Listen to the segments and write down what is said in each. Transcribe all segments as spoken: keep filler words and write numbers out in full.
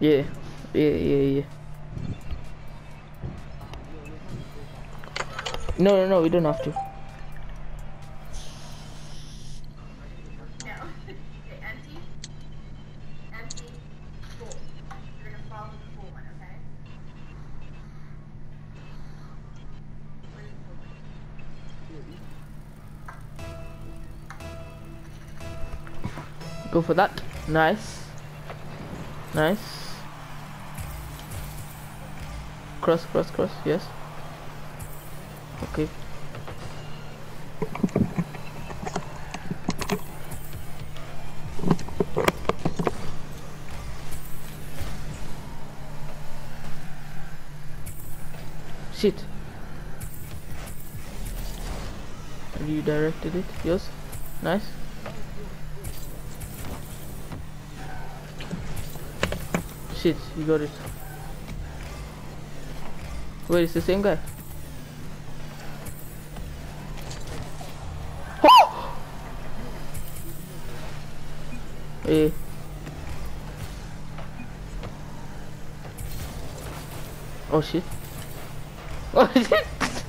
Yeah, yeah, yeah, yeah. No, no, no, we don't have to. No. Okay, empty. Empty. Full. You're gonna follow the full one, okay? Where's the full one? Go for that. Nice. Nice. Cross, cross, cross. Yes. Okay. Shit. Redirected it. Yes. Nice. Shit, you got it. Wait, it's the same guy. Hey. Oh shit. Oh shit.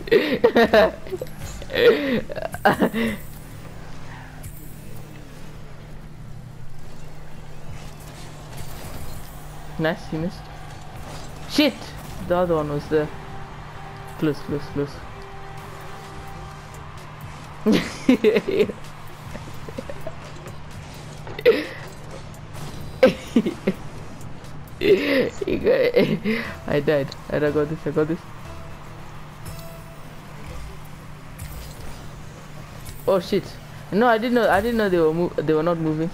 Nice, he missed. Shit! The other one was there. Close, close, close. I died. I got this, I got this. Oh shit. No, I didn't know I didn't know they were move they were not moving.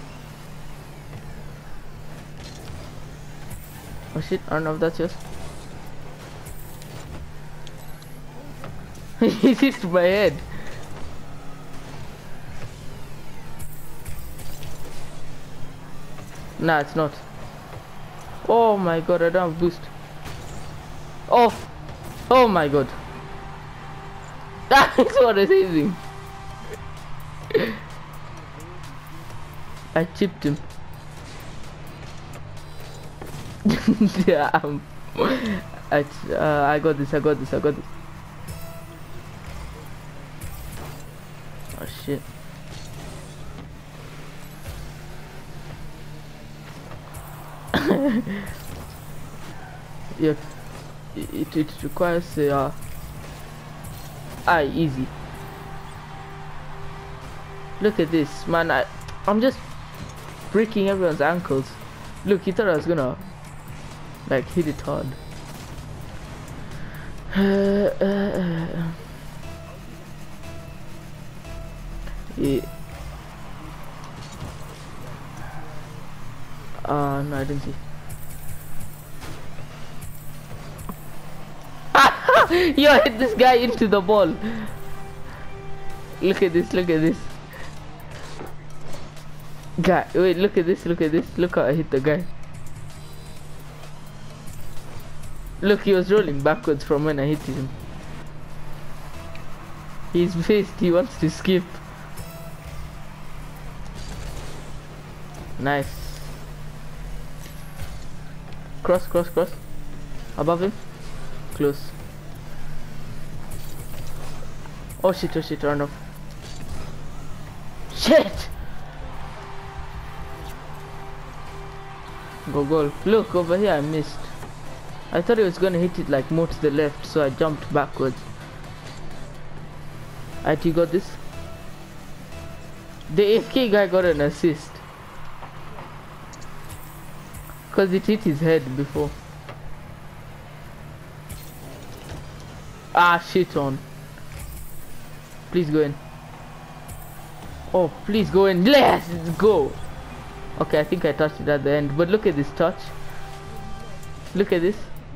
Oh shit, I don't know if that's yours. He hit my head. Nah, it's not. Oh my god, I don't have boost. Oh, oh my god. That's what I'm saying. I chipped him. Yeah, um, I, uh, I got this, I got this, I got this. Oh shit. Yeah, it, it requires uh, ah, easy. Look at this, man. I, I'm just breaking everyone's ankles. Look, he thought I was gonna like hit it hard. Uh, uh, uh. Yeah. Uh, no, I didn't see. Yo, I hit this guy into the ball. Look at this, look at this. Guy, wait, look at this, look at this. Look how I hit the guy. Look, he was rolling backwards from when I hit him. He's pissed, he wants to skip. Nice. Cross, cross, cross. Above him. Close. Oh shit, oh shit, run off. Shit! Go goal. Look, over here I missed. I thought he was gonna hit it like more to the left, so I jumped backwards. Alright, you got this? The A F K guy got an assist. Cause it hit his head before. Ah, shit on. Please go in. Oh, please go in. Let's go. Okay, I think I touched it at the end, but look at this touch. Look at this.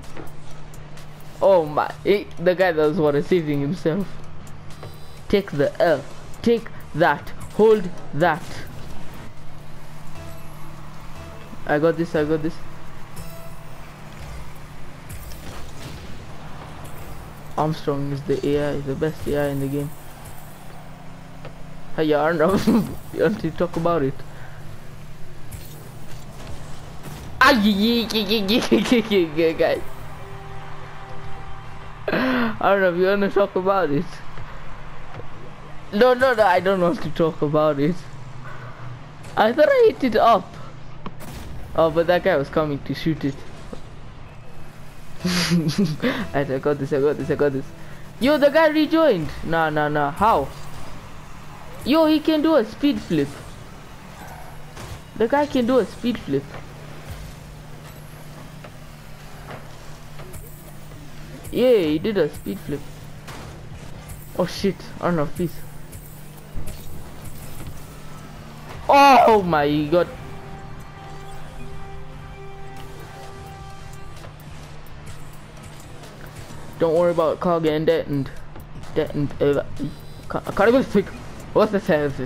Oh my, he, the guy that was what receiving himself. Take the L. Take that. Hold that. I got this, I got this. Armstrong is the A I, the best A I in the game. Hey, Arnav, you want to talk about it? Ah, yeah, yeah, yeah, yeah, yeah, yeah, guys. I don't know if you want to talk about it. No, no, no, I don't want to talk about it. I thought I hit it up. Oh, but that guy was coming to shoot it. I got this, I got this, I got this. Yo, the guy rejoined. Nah, nah, nah. How? Yo, he can do a speed flip. The guy can do a speed flip. Yeah, he did a speed flip. Oh shit, Arnav, please. Oh my god. Don't worry about car getting that and that and uh, I can't even speak. What's the sense?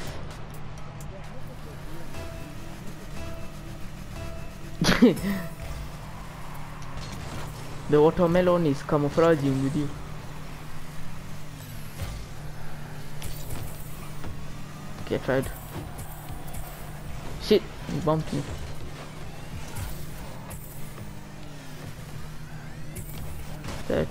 The watermelon is camouflaging with you. Okay, I tried. Shit, he bumped me. That.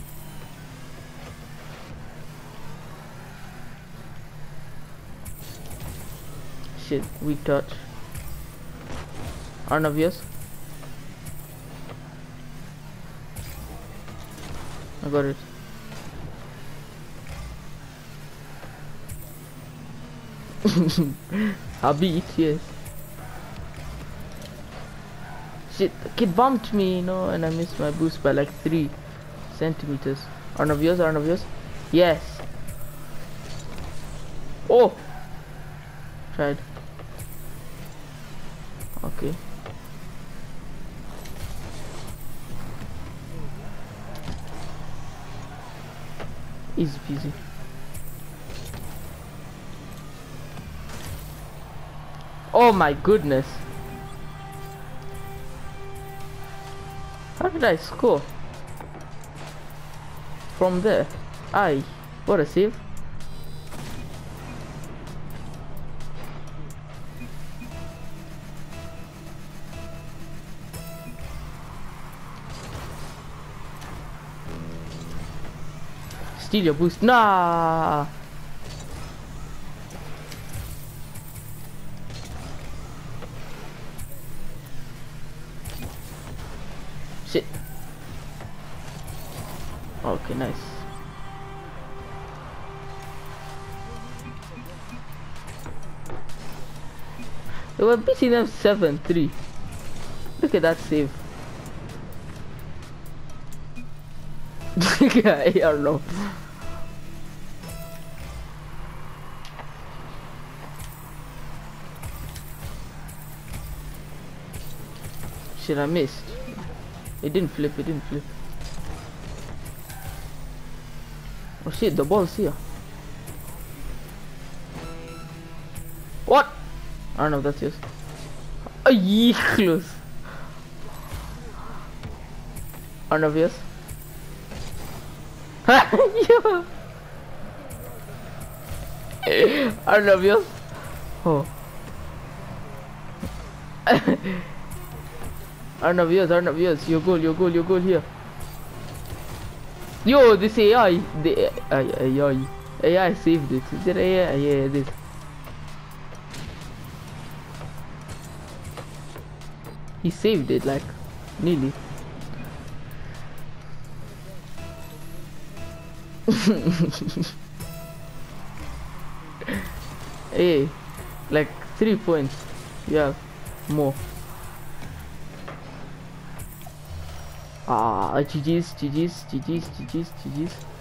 Shit, weak touch. Arnav, yes? I got it. I beat, yes. Shit, the kid bumped me, you know, and I missed my boost by like three centimeters. Arnav, yes? Arnav, yes? Yes. Oh! Tried. Okay. Easy peasy. Oh my goodness. How did I score? From there. Aye. What a save. Steal your boost. Nah. Shit. Okay, nice. They were beating them seven three. Look at that save. I don't know. Shit, I missed. It didn't flip, it didn't flip. Oh shit, the ball's here. What? I don't know if that's yours. Oh, yeah, close. I don't know if yours. Yeah. I don't know if yours. Oh. Arnav, yes, Arnav, yes, your goal, your goal, your goal here. Yo, this A I, the A I, A I saved it. Is it A I? Yeah, it is. He saved it, like, nearly. Hey, like three points. Yeah, more. Ah, G G's, G G's, G G's, G G's, G G's.